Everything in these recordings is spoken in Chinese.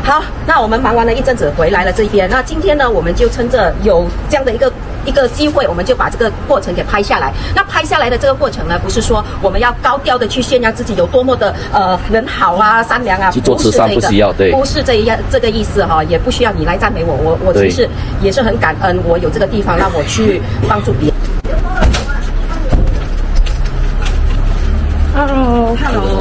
好，那我们忙完了一阵子回来了这边，那今天呢，我们就趁着有这样的一个机会，我们就把这个过程给拍下来。那拍下来的这个过程呢，不是说我们要高调的去宣扬自己有多么的人好啊、善良啊， 去做慈善不需要，对， 不是这个意思哈，也不需要你来赞美我，我其实也是很感恩，我有这个地方让我去帮助别人。Hello。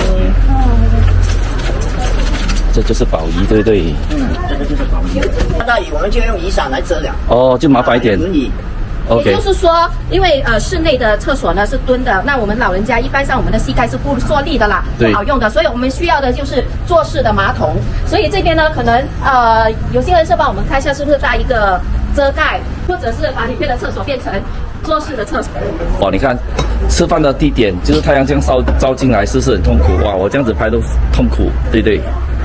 这就是宝仪，对不对？ 这个就是宝仪。下大雨我们就用雨伞来遮了。 哦，就麻烦一点。 也就是说，因为室内的厕所呢是蹲的，那我们老人家一般上我们的膝盖是不坐立的啦，不好用的，所以我们需要的就是坐式的马桶。所以这边呢，可能有些人是帮我们看一下是不是带一个遮盖，或者是把里面的厕所变成坐式的厕所。 哇，你看，吃饭的地点就是太阳这样照进来，是不是很痛苦？哇，我这样子拍都痛苦，对不对？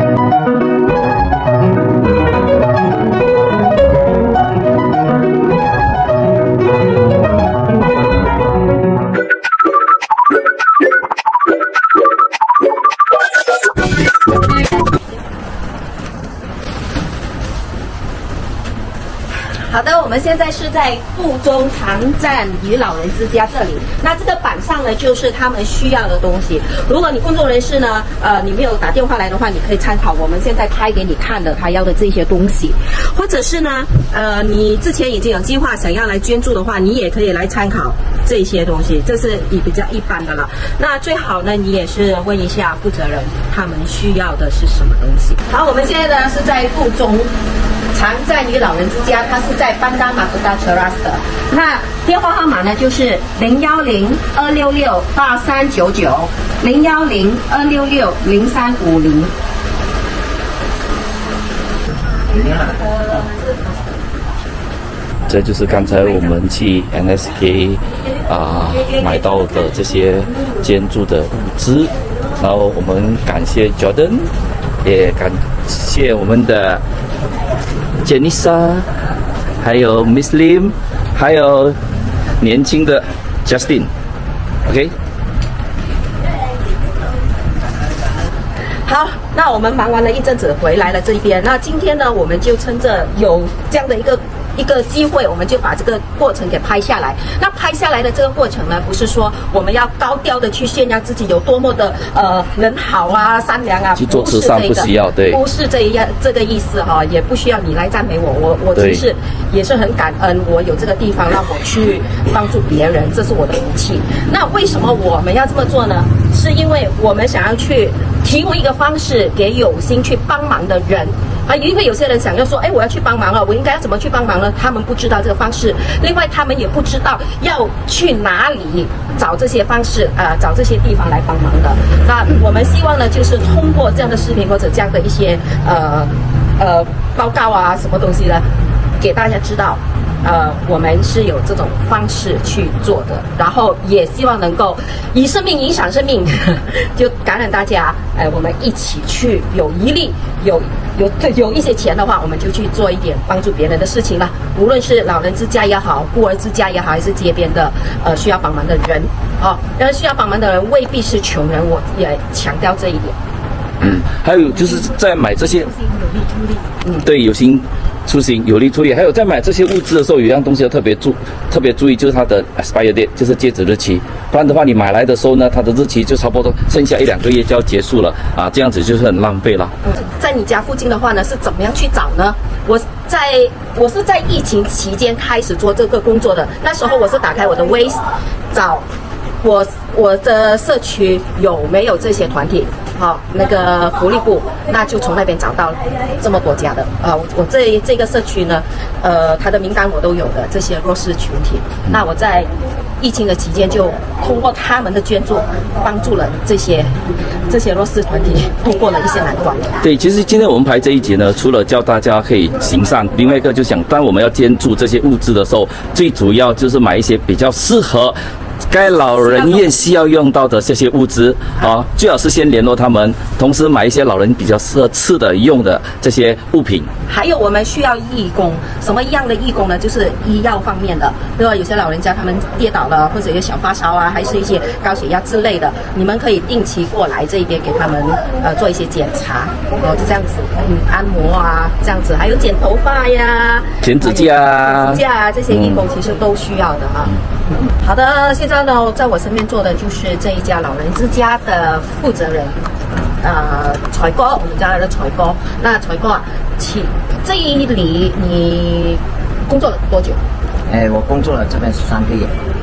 好的，我们现在是在附中常站与老人之家这里。那这个板上呢，就是他们需要的东西。如果你工作人士呢，你没有打电话来的话，你可以参考我们现在拍给你看的他要的这些东西，或者是呢，你之前已经有计划想要来捐助的话，你也可以来参考这些东西，这是比较一般的了。那最好呢，你也是问一下负责人，他们需要的是什么东西。好，我们现在呢是在附中常站与老人之家，它是在班达马布达 Terrace 的。那电话号码呢就是010-266-8399，010-266-0350。 这就是刚才我们去 NSK 买到的这些捐助的物资，然后我们感谢 Jordan， 也感谢我们的 Janissa， 还有 Miss Lim， 还有年轻的 Justin。OK。 好，那我们忙完了一阵子回来了这边，那今天呢，我们就趁着有这样的一个机会，我们就把这个过程给拍下来。那拍下来的这个过程呢，不是说我们要高调的去宣扬自己有多么的人好啊、善良啊， 去做慈善不需要，对， 不是这个意思哈，也不需要你来赞美我，我其实也是很感恩，我有这个地方让我去帮助别人，这是我的福气。那为什么我们要这么做呢？是因为我们想要去提供一个方式给有心去帮忙的人。因为有些人想要说，我要去帮忙了，我应该要怎么去帮忙呢？他们不知道这个方式，另外他们也不知道要去哪里找这些方式，找这些地方来帮忙的。那我们希望呢，就是通过这样的视频或者这样的一些报告啊，什么东西呢，给大家知道。我们是有这种方式去做的，然后也希望能够以生命影响生命，就感染大家。我们一起去有一力，有一些钱的话，我们就去做一点帮助别人的事情了。无论是老人之家也好，孤儿之家也好，还是街边的需要帮忙的人，需要帮忙的人未必是穷人，我也强调这一点。 还有就是在买这些，对，有心出行有力出力，还有在买这些物资的时候，有一样东西要特别注意，就是它的 expire date， 就是截止日期。不然的话，你买来的时候呢，它的日期就差不多剩下1-2个月就要结束了啊，这样子就是很浪费了。 在你家附近的话呢，是怎么样去找呢？我是在疫情期间开始做这个工作的，那时候我是打开我的 Waze 找我的社区有没有这些团体。那个福利部，那就从那边找到这么多家的。我这个社区呢，它的名单我都有的，这些弱势群体。那我在疫情的期间就通过他们的捐助，帮助了这些弱势团体度过了一些难关。 对，其实今天我们拍这一节呢，除了教大家可以行善，另外一个就想，当我们要捐助这些物资的时候，最主要就是买一些比较适合该老人院需要用到的这些物资啊，最好是先联络他们，同时买一些老人比较适合吃的用的这些物品。 还有我们需要义工，什么样的义工呢？就是医药方面的，对吧？有些老人家他们跌倒了，或者有小发烧啊，还是一些高血压之类的，你们可以定期过来这边给他们做一些检查，就这样子，按摩啊，这样子，还有剪头发呀、 剪指甲啊、 指甲啊，这些义工其实都需要的啊。好的，现在呢，在我身边坐的就是这一家老人之家的负责人，财哥，我们家的财哥。那财哥啊，这里你工作了多久？ 我工作了这边3个月。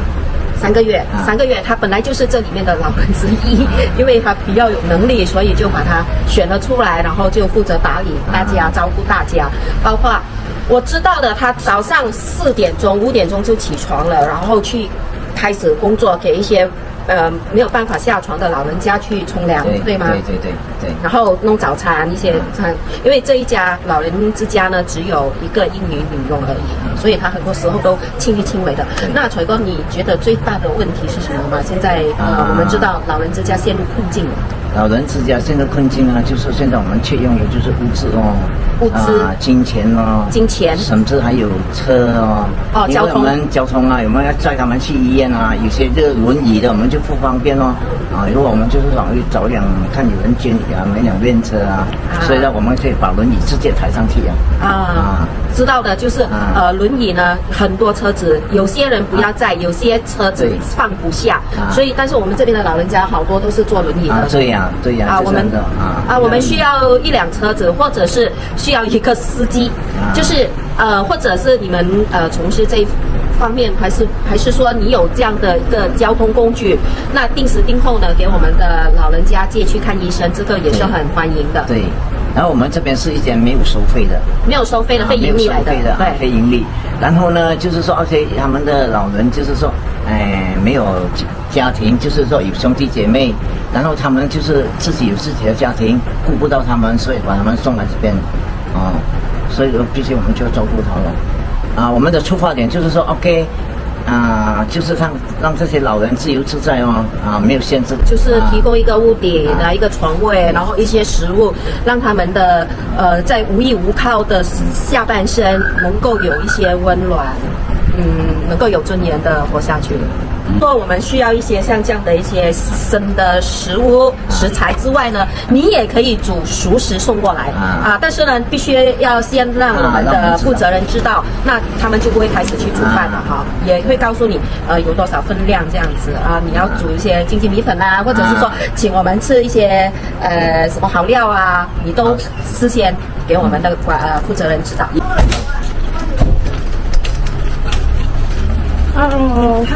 3个月，他本来就是这里面的老人之一，因为他比较有能力，所以就把他选了出来，然后就负责打理大家、照顾大家，包括我知道的，他早上4点钟、5点钟就起床了，然后去开始工作，给一些没有办法下床的老人家去冲凉，对吗？对。然后弄早餐一些餐，因为这一家老人之家呢，只有一个英语女佣而已，所以他很多时候都亲力亲为的。那锤哥，你觉得最大的问题是什么吗？现在我们知道老人之家陷入困境了。 老人之家现在困境呢，就是现在我们缺用的就是物资哦，金钱哦，甚至还有车哦，因为我们交通啊，有没有要载他们去医院啊？有些这个轮椅的，我们就不方便哦。如果我们就是找辆看有人接你啊，买辆便车啊，所以呢，我们可以把轮椅直接抬上去啊。 知道的，就是轮椅呢，很多车子有些人不要载，有些车子放不下，所以但是我们这边的老人家好多都是坐轮椅的。 对呀， 我们需要1辆车子，或者是需要一个司机，就是或者是你们从事这一方面，还是说你有这样的一个交通工具，那定时定候呢，给我们的老人家借去看医生，这个也是很欢迎的。 对。然后我们这边是一间没有收费的， 非盈利来的， 对，非盈利。然后呢，就是说 ，OK， 他们的老人就是说，没有家庭，就是说有兄弟姐妹，然后他们就是自己有自己的家庭，顾不到他们，所以把他们送来这边，所以必须我们就要照顾他了。我们的出发点就是说 ，OK。就是让这些老人自由自在没有限制， 就是提供一个屋顶一个床位，然后一些食物，让他们的在无依无靠的下半生能够有一些温暖，能够有尊严的活下去。说我们需要一些像这样的一些生的食物食材之外呢，你也可以煮熟食送过来但是呢，必须要先让我们的负责人知道，那他们就不会开始去煮饭了也会告诉你有多少分量这样子你要煮一些经济米粉或者是说请我们吃一些什么好料你都事先给我们的负责人知道。Hello，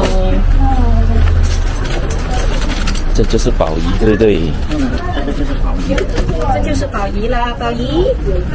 这就是宝仪，对不对？ 这就是宝仪啦，宝仪。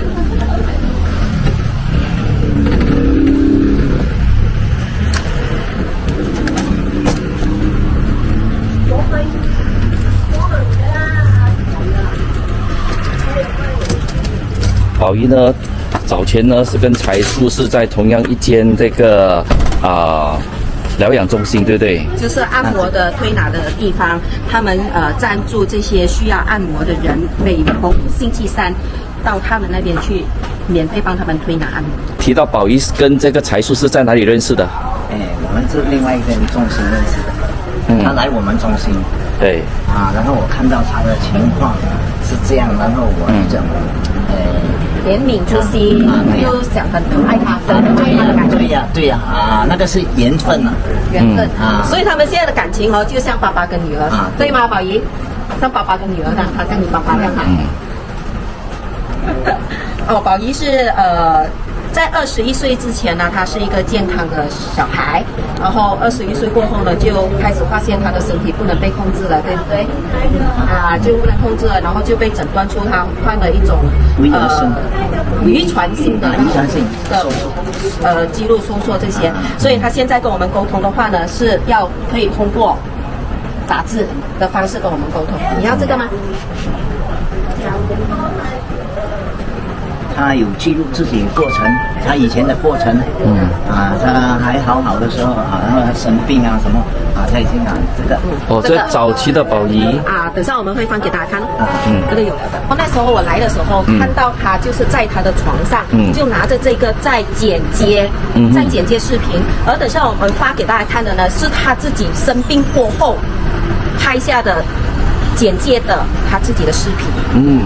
宝仪呢，早前呢是跟财叔是在同样一间这个疗养中心，对不对？ 就是按摩的推拿的地方，他们赞助这些需要按摩的人，每逢星期3到他们那边去，免费帮他们推拿按摩。 提到宝仪跟这个财叔是在哪里认识的？ 我们是另外一间中心认识的，他来我们中心， 对然后我看到他的情况是这样，然后我就讲怜悯之心，就想很爱他，很爱他的感觉。 对呀，那个是缘分缘分所以他们现在的感情就像爸爸跟女儿，对吗，宝仪？像爸爸跟女儿那样，他像你爸爸那样。宝仪是在21岁之前呢，他是一个健康的小孩，然后21岁过后呢，就开始发现他的身体不能被控制了，对不对？就不能控制了，然后就被诊断出他患了一种遗传性的肌肉收缩这些，所以他现在跟我们沟通的话呢，是要可以通过打字的方式跟我们沟通。你要这个吗？ 他有记录自己过程，他以前的过程，他还好的时候啊，然后他生病啊什么啊，他已经这个这早期的宝仪等下我们会放给大家看，这个有的。那时候我来的时候，看到他就是在他的床上，就拿着这个在剪接，视频，而等下我们发给大家看的呢，是他自己生病过后拍下的剪接的他自己的视频。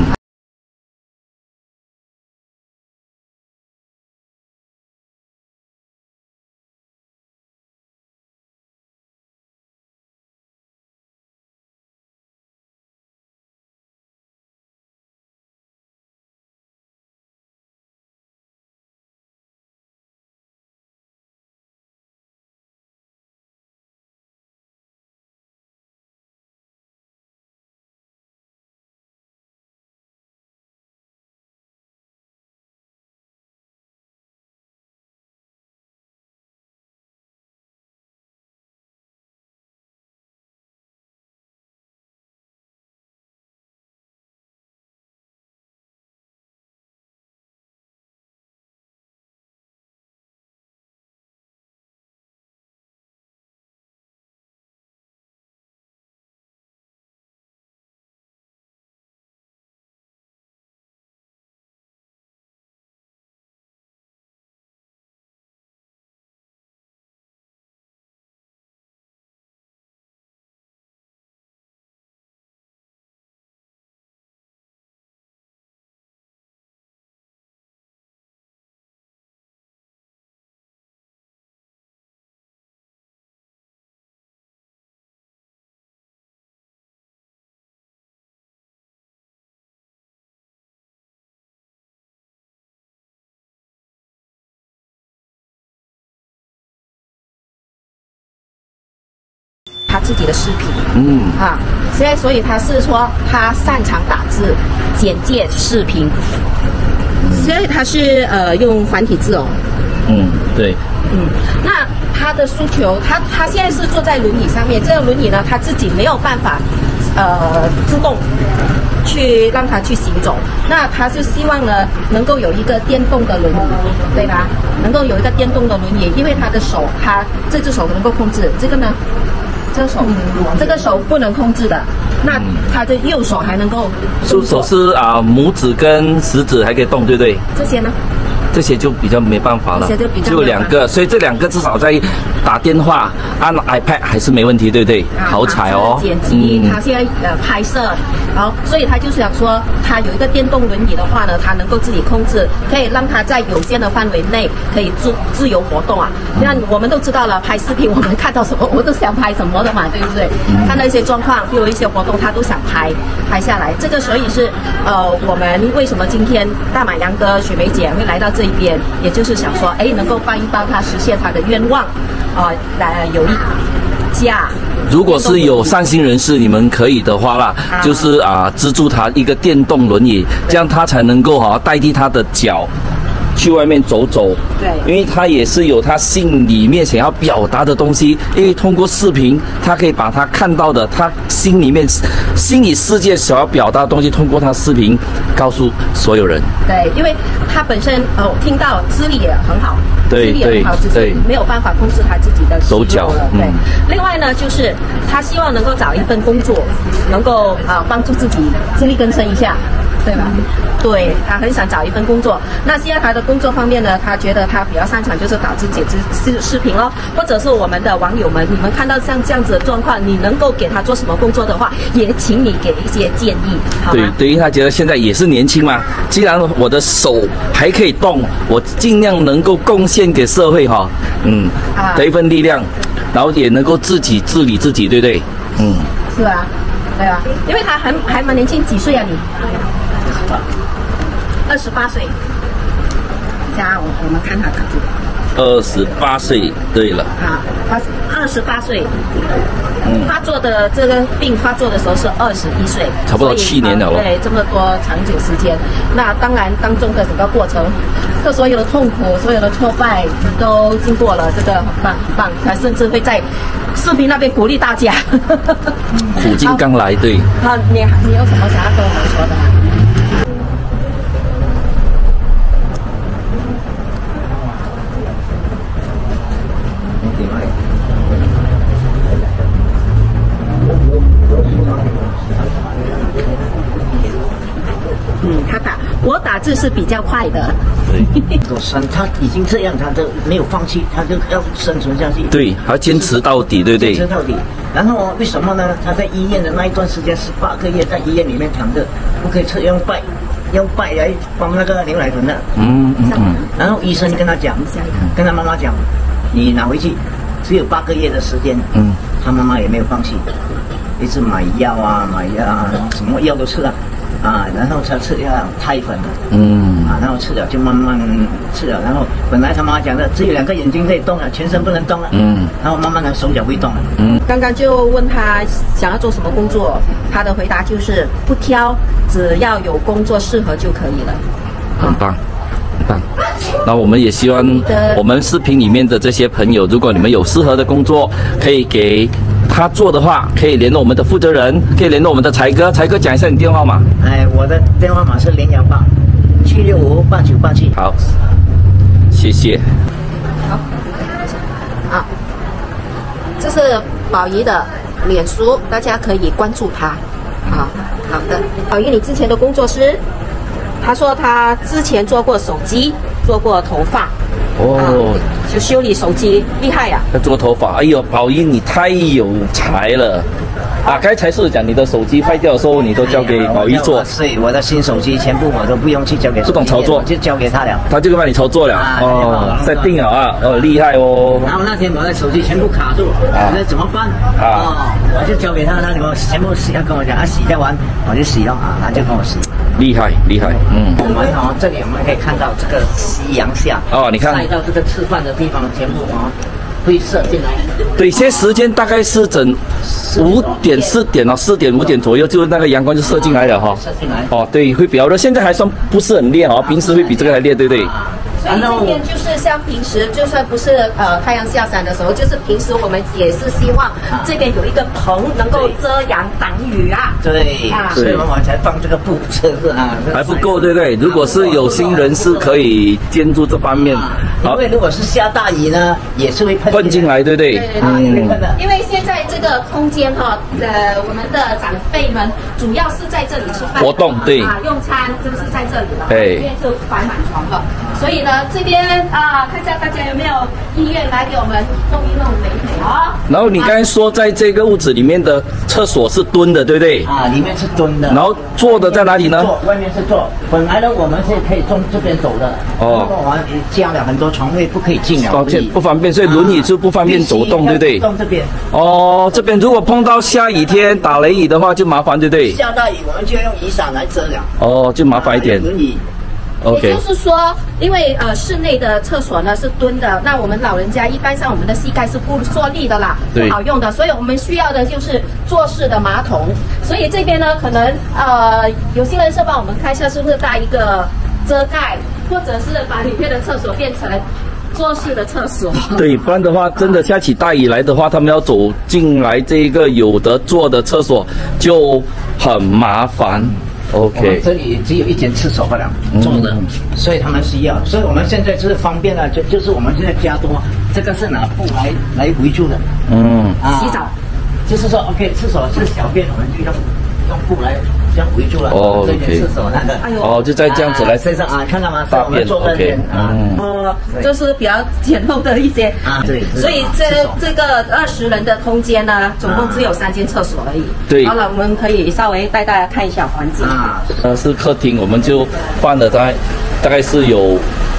他自己的视频，现在所以他是说他擅长打字、简介视频，所以他是用繁体字哦。 对。 那他的诉求，他现在是坐在轮椅上面，这个轮椅呢他自己没有办法自动去让他去行走，那他是希望呢能够有一个电动的轮椅，对吧？能够有一个电动的轮椅，因为他的手，他这只手能够控制，这个呢？这个手不能控制的，那他的右手还能够。 手是拇指跟食指还可以动，对不对？ 这些呢？ 这些就比较没办法了， 这些就比较就两个，所以这两个至少在打电话、按 iPad 还是没问题，对不对？好彩哦。 剪辑，他现在拍摄，然后所以他就是想说，他有一个电动轮椅的话呢，他能够自己控制，可以让他在有限的范围内可以自由活动啊。那我们都知道了，拍视频我们看到什么，我都想拍什么的嘛，对不对？看到一些状况，有一些活动，他都想拍下来。这个所以是我们为什么今天大马杨哥、雪梅姐会来到这一边，也就是想说，能够帮一帮他实现他的愿望，来有一架。 如果是有善心人士，你们可以的话啦，就是资助他一个电动轮椅，这样他才能够代替他的脚去外面走走。 对， 因为他也是有他心里面想要表达的东西，因为通过视频，他可以把他看到的，他心理世界想要表达的东西，通过他视频告诉所有人。 对，因为他本身听到视力也很好， 对， 视力也很好，只是没有办法控制他自己的手脚了。 对，另外呢，就是他希望能够找一份工作，能够帮助自己自力更生一下。对吧？对，他很想找一份工作。那现在他的工作方面呢，他觉得他比较擅长就是打字、剪辑视频哦，或者是我们的网友们，你们看到像这样子的状况，你能够给他做什么工作的话，也请你给一些建议，好吗？ 对，因为他觉得现在也是年轻嘛，既然我的手还可以动，我尽量能够贡献给社会的一份力量，然后也能够自己治理自己，对不对？ 是啊，对啊，因为他还蛮年轻，几岁啊你？28岁。加我们看他打字。 28岁，对了。 他28岁。发作的这个病发作的时候是21岁， 差不多7年了。 对，这么多长久时间。那当然当中的整个过程，这所有的痛苦、所有的挫败都经过了，这个很棒很棒。他甚至会在视频那边鼓励大家。 苦尽甘来，对。 你有什么想要跟我们说的吗？ 是比较快的。 对， 他已经这样，他都没有放弃，他就要生存下去。 对，还坚持到底，对不对？ 坚持到底。然后为什么呢？他在医院的那一段时间18个月，在医院里面躺着，不可以吃，用拜来帮那个牛奶粉的。然后医生跟他讲，跟他妈妈讲，你拿回去，只有8个月的时间。他妈妈也没有放弃，一直买药啊，什么药都吃了。然后才吃了胎粉，然后吃了就慢慢吃了，然后本来他妈讲的只有2个眼睛可以动了，全身不能动了，然后慢慢的手脚会动了。 刚刚就问他想要做什么工作，他的回答就是不挑，只要有工作适合就可以了。 很棒，很棒。那我们也希望我们视频里面的这些朋友，如果你们有适合的工作，可以给他做的话，可以联络我们的负责人，可以联络我们的才哥。才哥讲一下你电话号码。 我的电话码是018-765-8987。 好，谢谢。 好，这是宝仪的脸书，大家可以关注他。好的。宝仪，你之前的工作是？他说他之前做过手机，做过头发。就修理手机，厉害呀！ 要做头发，哎呦，宝仪你太有才了。刚才是讲你的手机坏掉的时候，你都交给宝仪做。 对，我的新手机全部我都不用去交给， 不懂操作就交给他了， 他就帮你操作了。设定了啊，厉害哦。 然后那天我的手机全部卡住，我说怎么办？我就交给他，他全部洗，跟我讲，洗掉完我就洗了他就跟我洗。 厉害。 我们这里我们可以看到这个夕阳下你看晒到这个吃饭的地方，全部会射进来。 对，现在时间大概是整5点4点4点5点左右，就那个阳光就射进来了射进来。对，会比较热。现在还算不是很烈平时会比这个还烈，对不对？ 所以这边就是像平时，就算不是太阳下山的时候，就是平时我们也是希望这边有一个棚能够遮阳挡雨啊。 对，所以我们才放这个布遮着还不够，对不对？如果是有心人士可以监督这方面， 因为如果是下大雨呢，也是会喷进来，对不对？ 因为现在这个空间我们的长辈们主要是在这里吃饭活动，对用餐就是在这里了， 对， 因为就摆满床了，所以呢。这边看一下大家有没有意愿来给我们弄一弄美美然后你刚才说在这个屋子里面的厕所是蹲的，对不对？ 里面是蹲的。 然后坐的在哪里呢？ 外面是坐。本来呢，我们是可以从这边走的。我们加了很多床位，不可以进了。 不方便，所以轮椅就不方便走动，对不对？ 动这边。 这边如果碰到下雨天打雷雨的话就麻烦，对不对？ 下大雨我们就要用雨伞来遮了。 就麻烦一点。 轮椅。 也就是说，因为室内的厕所呢是蹲的，那我们老人家一般上我们的膝盖是不受力的啦，不好用的，所以我们需要的就是坐式的马桶。所以这边呢，可能有心人士帮我们看一下，是不是带一个遮盖，或者是把里面的厕所变成坐式的厕所。 对，不然的话，真的下起大雨来的话，他们要走进来这个有得坐的厕所就很麻烦。OK， 这里只有一间厕所不了，坐的，所以他们需要，所以我们现在就是方便了，就是我们现在加多，这个是拿布来围住的， 洗澡， 就是说 OK， 厕所是小便，我们就用布来这样围住了，这间厕所那个， 就再这样子来身上看到吗？ 大便 ，OK， 就是比较简陋的一些对， 所以这个20人的空间呢，总共只有3间厕所而已。 对， 好了，我们可以稍微带大家看一下环境。 是客厅，我们就放了大概是有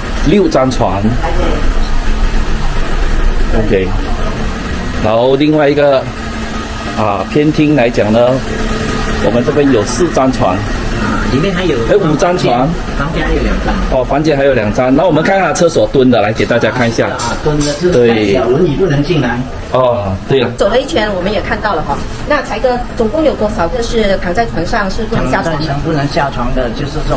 6张床。OK， 然后另外一个偏厅来讲呢，我们这边有4张床， 里面还有 5张床， 房间还有2张。 房间还有2张。那我们看看厕所蹲的，来给大家看一下。 蹲的就是小轮椅不能进来。 对了。 走了一圈，我们也看到了那才哥总共有多少个是躺在床上是不能下床的？ 不能下床的，就是说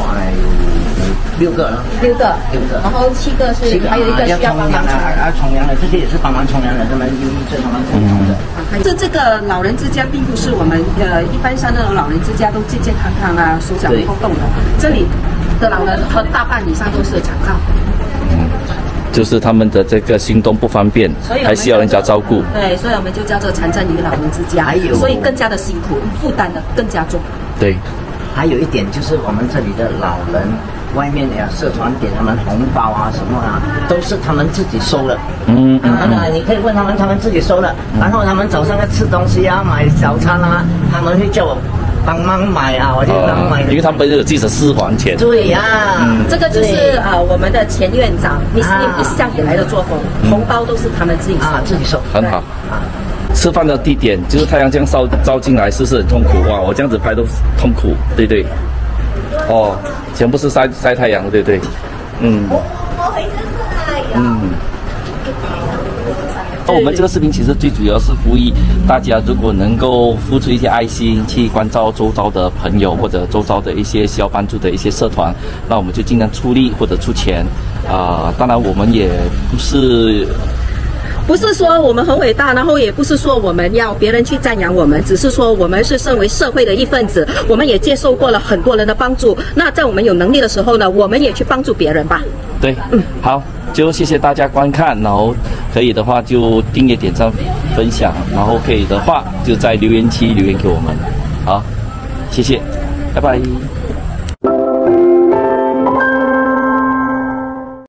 6个了。 6个。然后7个是还有一个需要帮忙冲凉的，这些也是帮忙冲凉的，他们这他们冲凉的。 这个老人之家并不是我们一般上那种老人之家都健健康康手脚不动的，这里的老人和大半以上都是残障。 就是他们的这个行动不方便，还需要人家照顾。 对，所以我们就叫做残障女老人之家，所以更加的辛苦，负担的更加重。 对， 还有一点就是我们这里的老人外面社团给他们红包啊什么啊，都是他们自己收的。你可以问他们，他们自己收的。然后他们早上要吃东西啊，买早餐啊，他们会叫我帮忙买啊，我就帮忙买。 因为他们有自己的私房钱。 对呀， 这个就是我们的前院长 Miss Lim 一向以来的作风，红包都是他们自己收， 自己收， 很好。吃饭的地点就是太阳这样照进来，是不是很痛苦？哇，我这样子拍都痛苦，对不对？哦，全部是晒太阳，对不对？我们这个视频其实最主要是呼吁大家，如果能够付出一些爱心去关照周遭的朋友或者周遭的一些需要帮助的一些社团，那我们就尽量出力或者出钱。当然我们也不是说我们很伟大，然后也不是说我们要别人去赞扬我们，只是说我们是身为社会的一份子，我们也接受过了很多人的帮助。那在我们有能力的时候呢，我们也去帮助别人吧。 对，好，就谢谢大家观看，然后可以的话就订阅、点赞、分享，然后可以的话就在留言区留言给我们。好，谢谢，拜拜。